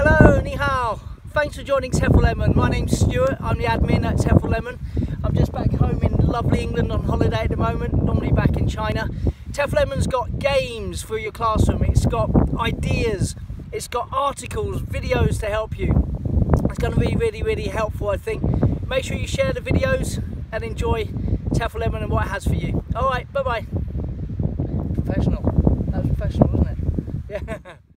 Hello, ni hao. Thanks for joining TEFL Lemon. My name's Stuart, I'm the admin at TEFL Lemon. I'm just back home in lovely England on holiday at the moment, normally back in China. TEFL Lemon's got games for your classroom, it's got ideas, it's got articles, videos to help you. It's going to be really helpful, I think. Make sure you share the videos and enjoy TEFL Lemon and what it has for you. Alright, bye bye. Professional. That was professional, wasn't it? Yeah.